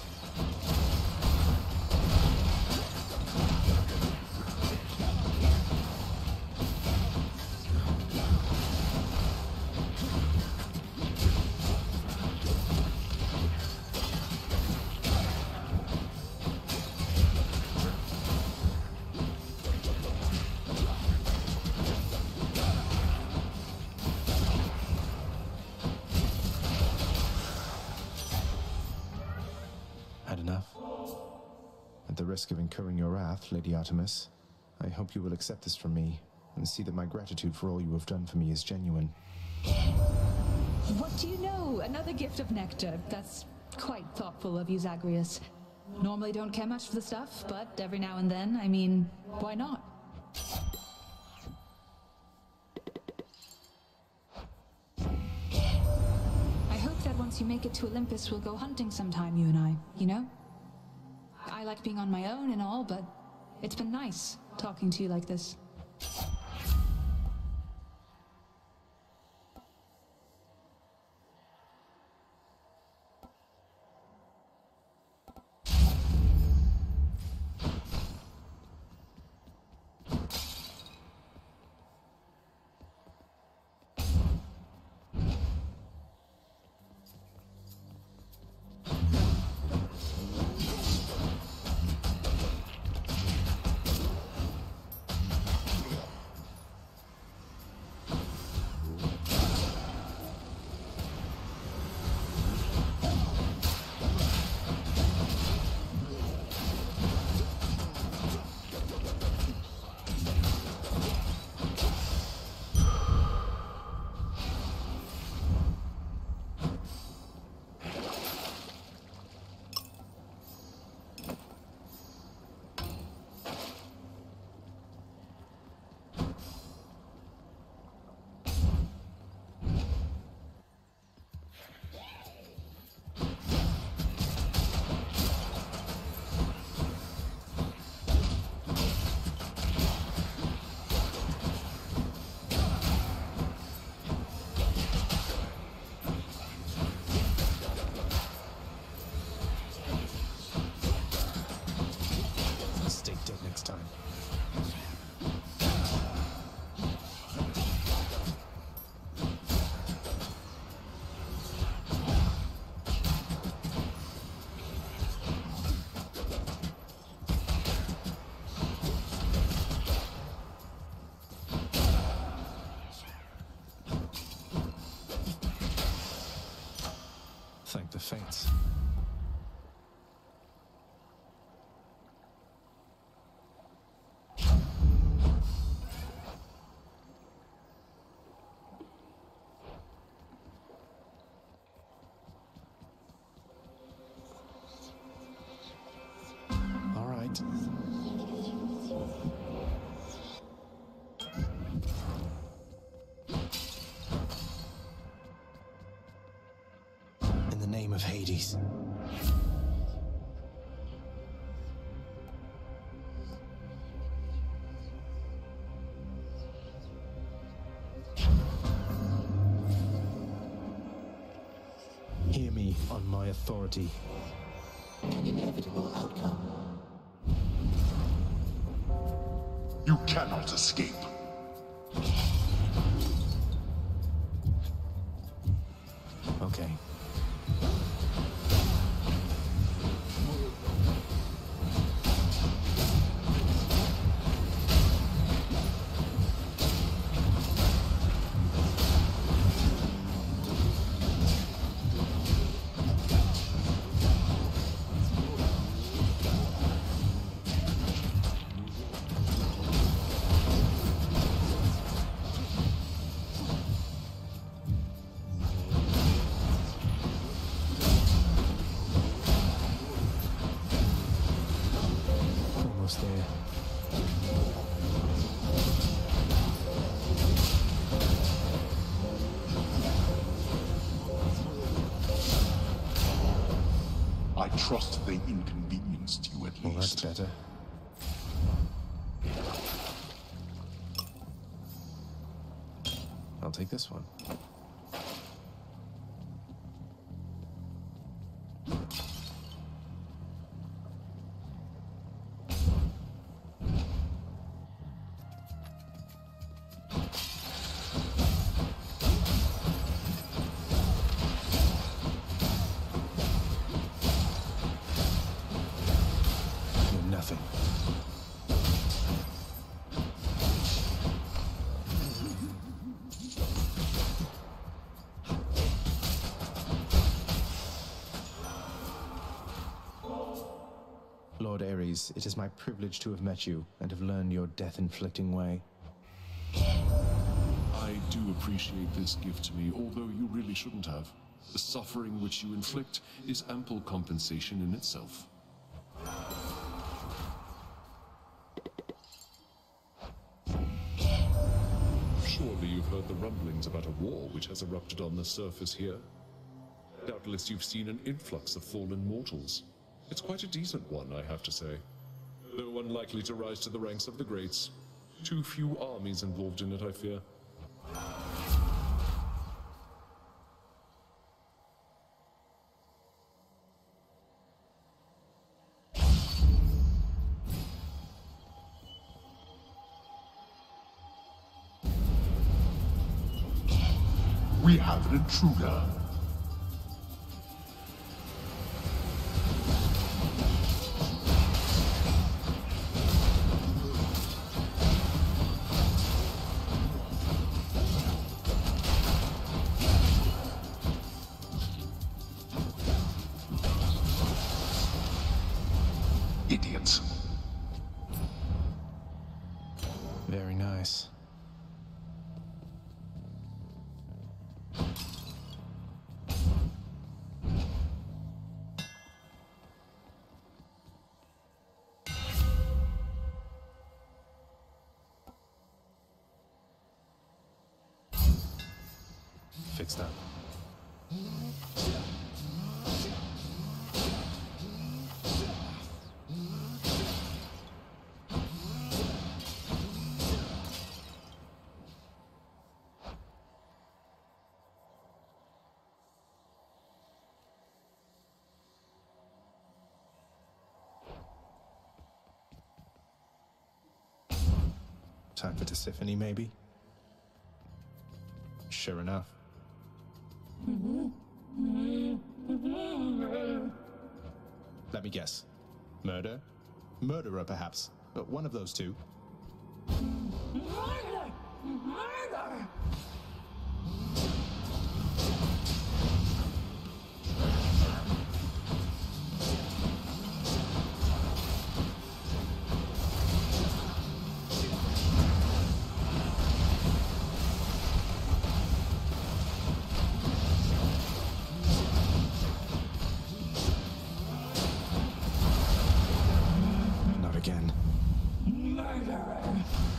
Had enough? At the risk of incurring your wrath, Lady Artemis, I hope you will accept this from me and see that my gratitude for all you have done for me is genuine. What do you know? Another gift of nectar. That's quite thoughtful of you, Zagreus. Normally don't care much for the stuff, but every now and then, I mean, why not? I hope that once you make it to Olympus, we'll go hunting sometime, you and I, you know? I like being on my own and all, but it's been nice talking to you like this. Stay dead next time. Thank the fates. All right. In the name of Hades. Hear me on my authority. An inevitable outcome. You cannot escape. Okay. trust they inconvenienced you at Well, that's least. better. I'll take this one. You're nothing. Lord Ares, it is my privilege to have met you and have learned your death-inflicting way. I do appreciate this gift to me, although you really shouldn't have. The suffering which you inflict is ample compensation in itself. Surely you've heard the rumblings about a war which has erupted on the surface here. Doubtless you've seen an influx of fallen mortals. It's quite a decent one, I have to say. Though unlikely to rise to the ranks of the greats. Too few armies involved in it, I fear. We have an intruder. Idiots. Very nice. Fix that. Time for Tisiphone, maybe? Sure enough. Let me guess. Murder? Murderer, perhaps. But one of those two. Murder! Murder! Not again. Murderer!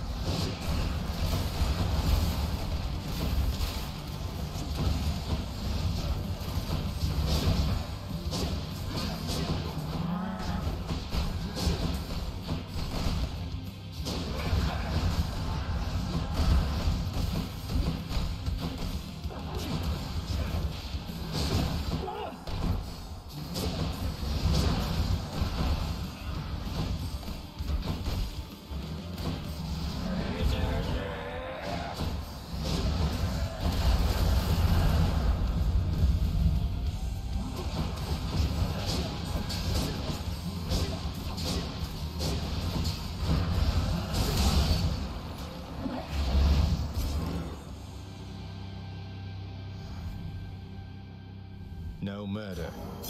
No murder.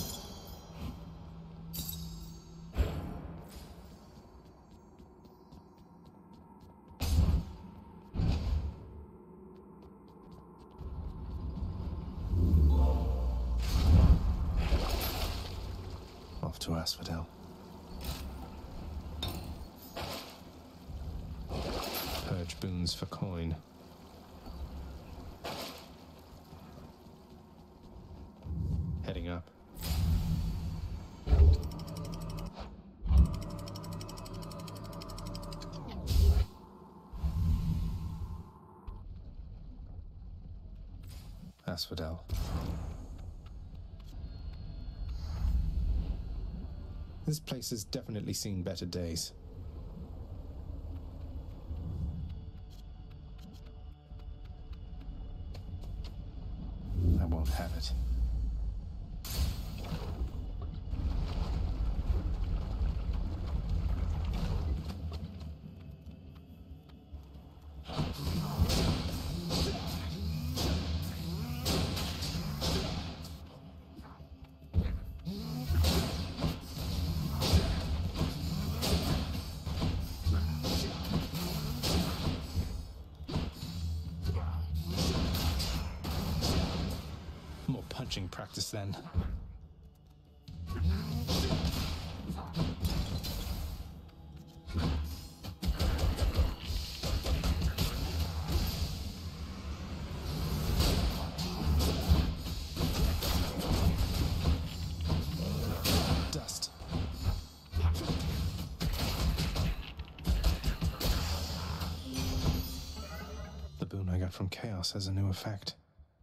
Off to Asphodel. Purge boons for coin. Heading up. Asphodel. This place has definitely seen better days. I won't have it. Punching practice then. Dust. The boon I got from Chaos has a new effect.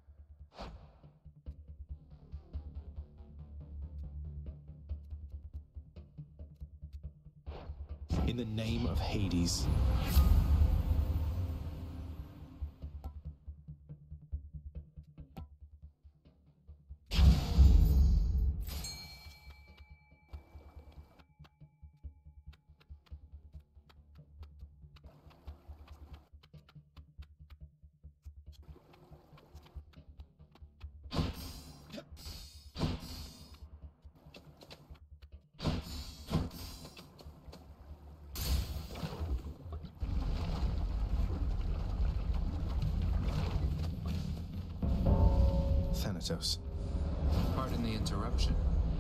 In the name of Hades. Thanatos. Pardon the interruption.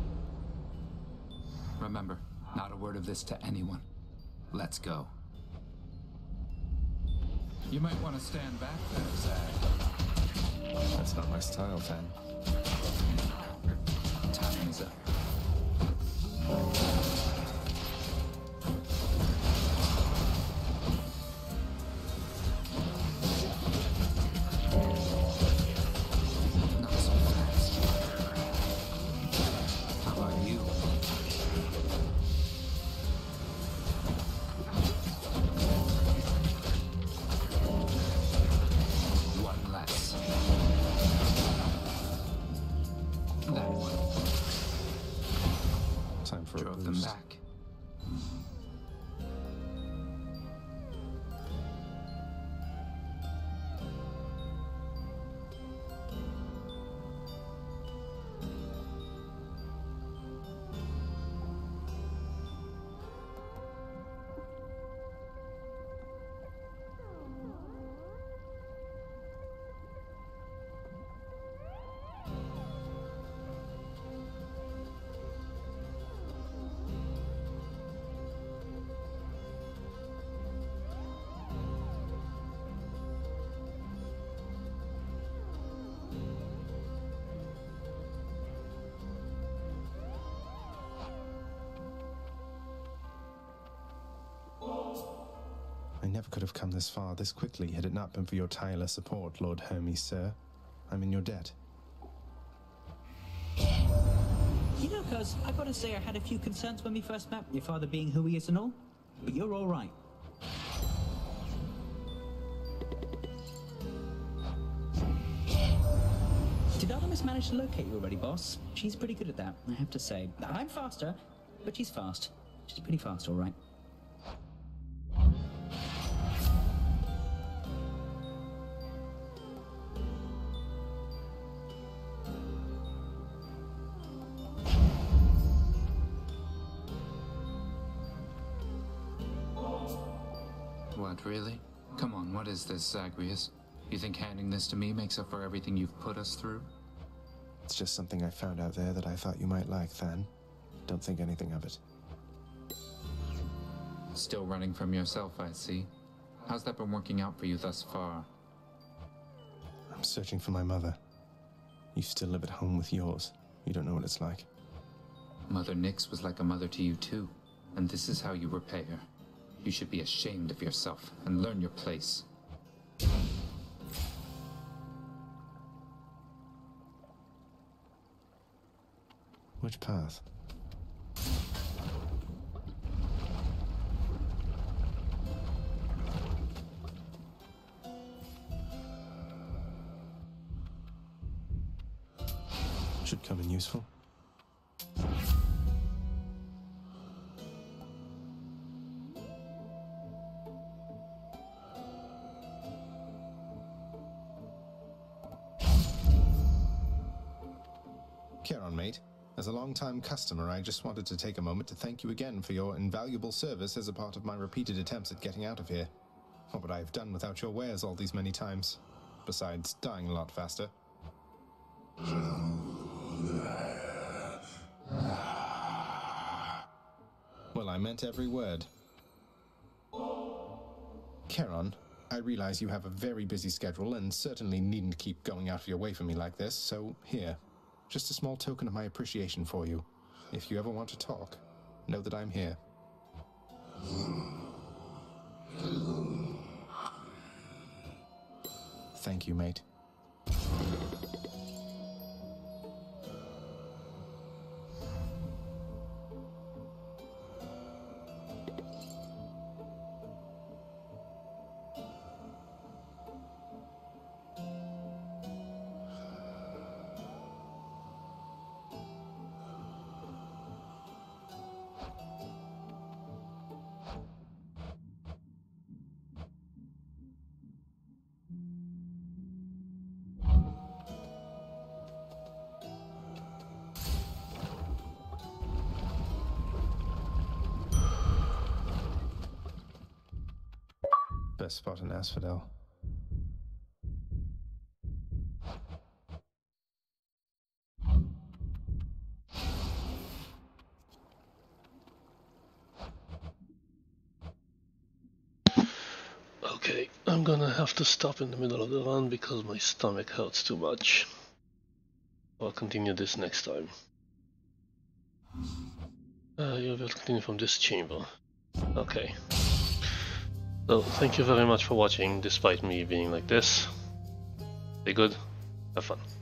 Remember, not a word of this to anyone. Let's go. You might want to stand back there, Zag. That's not my style, Fan. Time is up. Drove them back. I never could have come this far this quickly had it not been for your tireless support, Lord Hermes, sir. I'm in your debt. You know, cuz, I gotta say I had a few concerns when we first met, your father being who he is and all, but you're all right. Did Artemis manage to locate you already, boss? She's pretty good at that, I have to say. I'm faster, but she's fast. She's pretty fast, all right. What, really? Come on, what is this, Zagreus? You think handing this to me makes up for everything you've put us through? It's just something I found out there that I thought you might like, Than. Don't think anything of it. Still running from yourself, I see. How's that been working out for you thus far? I'm searching for my mother. You still live at home with yours. You don't know what it's like. Mother Nyx was like a mother to you too, and this is how you repay her. You should be ashamed of yourself and learn your place. Which path? Should come in useful. Charon, mate. As a long-time customer, I just wanted to take a moment to thank you again for your invaluable service as a part of my repeated attempts at getting out of here. What would I have done without your wares all these many times? Besides, dying a lot faster. Well, I meant every word. Charon, I realize you have a very busy schedule and certainly needn't keep going out of your way for me like this, so here. Just a small token of my appreciation for you. If you ever want to talk, know that I'm here. Thank you, mate. Best spot in Asphodel. Okay, I'm gonna have to stop in the middle of the run because my stomach hurts too much. I'll continue this next time. Uh, you will continue from this chamber. Okay. So, thank you very much for watching, despite me being like this. Stay good, have fun.